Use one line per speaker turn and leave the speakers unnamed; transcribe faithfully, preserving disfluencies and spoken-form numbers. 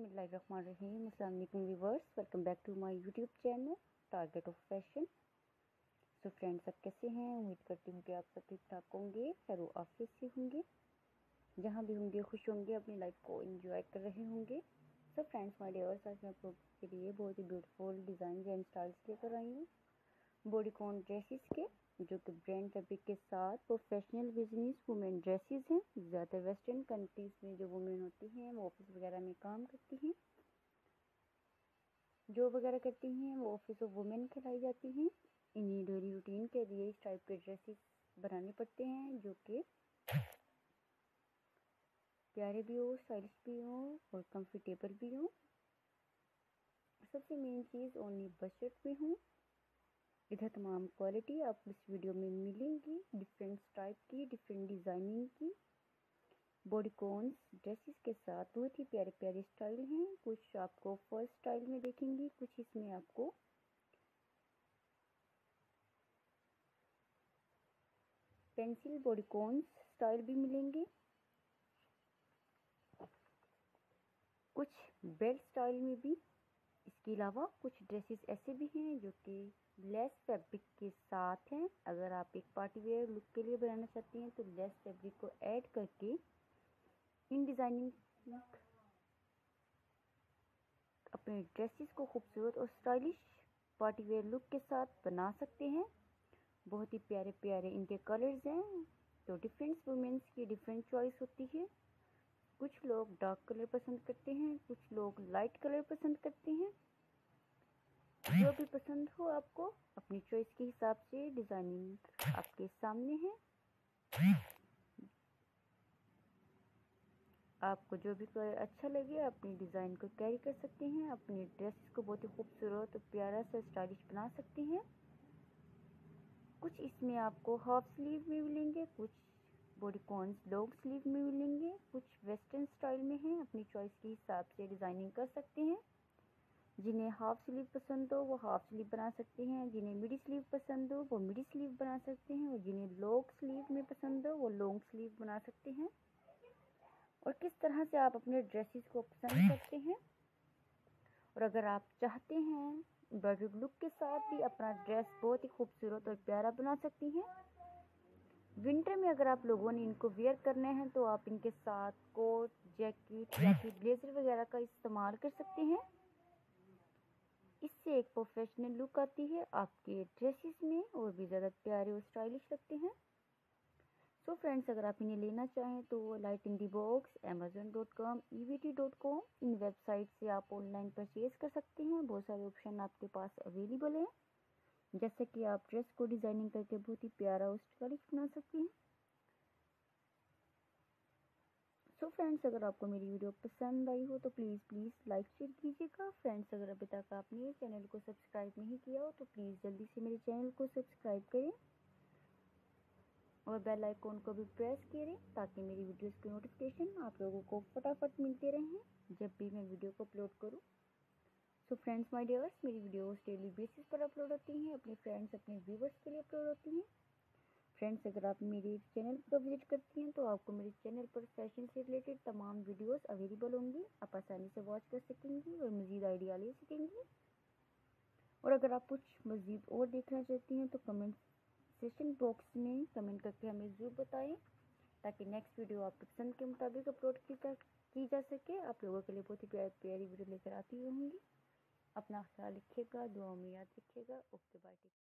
बिस्मिल्लाहिर्रहमानिर्रहीम। अस्सलाम वालेकुम viewers, welcome back to my YouTube channel target of fashion. So friends, सब कैसे हैं? उम्मीद करती हूँ कि आप सब ठीक ठाक होंगे, खैर आफियत से होंगे, जहाँ भी होंगे खुश होंगे, अपनी लाइफ को एंजॉय कर रहे होंगे। सो फ्रेंड्स माय डियर्स, आज मैं आप लोगों के लिए बहुत ही ब्यूटीफुल डिज़ाइन एंड स्टाइल्स लेकर आई हूँ बॉडीकॉन ड्रेसेस के, जो कि ब्रांड फैब्रिक के साथ प्रोफेशनल बिजनेस वुमेन ड्रेसेस हैं। ज़्यादातर वेस्टर्न कंट्रीज़ में जो वुमेन होती हैं वो ऑफिस वगैरह में काम करती हैं, जॉब वगैरह करती हैं, वो ऑफिस ऑफ वुमेन कहलाई जाती हैं। इन्हीं डेली रूटीन के लिए इस टाइप के ड्रेसेस बनाने पड़ते हैं, जो कि प्यारे भी हो, स्टाइलिश भी हो और कंफर्टेबल भी हो। सबसे मेन चीज़ ओनली बजट में हो। इधर तमाम क्वालिटी आपको इस वीडियो में मिलेंगी, डिफरेंट टाइप की, डिफरेंट डिज़ाइनिंग की बॉडीकॉन्स ड्रेसेस के साथ बहुत ही प्यारे प्यारे स्टाइल हैं। कुछ आपको फर्स्ट स्टाइल में देखेंगे, कुछ इसमें आपको पेंसिल बॉडीकॉन्स स्टाइल भी मिलेंगे, कुछ बेल्ट स्टाइल में भी। इसके अलावा कुछ ड्रेसेस ऐसे भी हैं जो कि लेस फैब्रिक के साथ हैं। अगर आप एक पार्टी वेयर लुक के लिए बनाना चाहती हैं तो लेस फैब्रिक को ऐड करके इन डिज़ाइनिंग अपने ड्रेसेस को खूबसूरत और स्टाइलिश पार्टी वेयर लुक के साथ बना सकते हैं। बहुत ही प्यारे प्यारे इनके कलर्स हैं, तो डिफरेंट वुमेन्स की डिफरेंट चॉइस होती है। कुछ लोग डार्क कलर पसंद करते हैं, कुछ लोग लाइट कलर पसंद करते हैं। जो भी पसंद हो आपको, अपनी चॉइस के हिसाब से डिज़ाइनिंग आपके सामने है। आपको जो भी कलर अच्छा लगे अपनी डिज़ाइन को कैरी कर सकते हैं, अपने ड्रेस को बहुत ही खूबसूरत और प्यारा सा स्टाइलिश बना सकते हैं। कुछ इसमें आपको हाफ स्लीव में मिलेंगे, कुछ बॉडीकॉन्स लॉन्ग स्लीव में मिलेंगे, कुछ वेस्टर्न स्टाइल में हैं। अपनी चॉइस के हिसाब से डिज़ाइनिंग कर सकते हैं। जिन्हें हाफ स्लीव पसंद हो वो हाफ स्लीव बना सकते हैं, जिन्हें मिडी स्लीव पसंद हो वो मिडी स्लीव बना सकते हैं, और जिन्हें लॉन्ग स्लीव में पसंद हो वो लॉन्ग स्लीव बना सकते हैं। और किस तरह से आप अपने ड्रेसेस को पसंद करते हैं, और अगर आप चाहते हैं एम्ब्रॉयडर्ड लुक के साथ भी अपना ड्रेस बहुत ही खूबसूरत और प्यारा बना सकती हैं। विंटर में अगर आप लोगों ने इनको वेयर करने हैं तो आप इनके साथ कोट, जैकेट या फिर ब्लेजर वगैरह का इस्तेमाल कर सकते हैं। इससे एक प्रोफेशनल लुक आती है आपके ड्रेसेस में, और भी ज़्यादा प्यारे और स्टाइलिश लगते हैं। सो फ्रेंड्स, अगर आप इन्हें लेना चाहें तो light in the box, Amazon dot com, E V T dot com, इन वेबसाइट से आप ऑनलाइन परचेज कर सकते हैं। बहुत सारे ऑप्शन आपके पास अवेलेबल हैं, जैसे कि आप ड्रेस को डिज़ाइनिंग करके बहुत ही प्यारा और स्टाइलिश बना सकते हैं। सो फ्रेंड्स, अगर आपको मेरी वीडियो पसंद आई हो तो प्लीज़ प्लीज़ लाइक शेयर कीजिएगा। फ्रेंड्स, अगर अभी तक आपने मेरे चैनल को सब्सक्राइब नहीं किया हो तो प्लीज़ जल्दी से मेरे चैनल को सब्सक्राइब करें और बेल आइकॉन को भी प्रेस करें, ताकि मेरी वीडियोस की नोटिफिकेशन आप लोगों को फटाफट मिलते रहें जब भी मैं वीडियो को अपलोड करूं। सो फ्रेंड्स माय डियर्स, मेरी वीडियोस डेली बेसिस पर अपलोड होती हैं, अपने फ्रेंड्स अपने व्यूवर्स के लिए अपलोड होती हैं। फ्रेंड्स, अगर आप मेरे चैनल पर विजिट करती हैं तो आपको मेरे चैनल पर फैशन से रिलेटेड तमाम वीडियोस अवेलेबल होंगी। आप आसानी से वॉच कर सकेंगी और मज़ीद आइडिया ले सकेंगी। और अगर आप कुछ मज़ीद और देखना चाहती हैं तो कमेंट सेशन बॉक्स में कमेंट करके हमें ज़रूर बताएं, ताकि नेक्स्ट वीडियो आपकी पसंद के मुताबिक अपलोड की जा की जा सके। आप लोगों के लिए बहुत ही प्यारी प्यारी वीडियो लेकर आती रहूँगी। अपना ख्याल रखिएगा, दुआ में याद रखिएगा। Okay bye.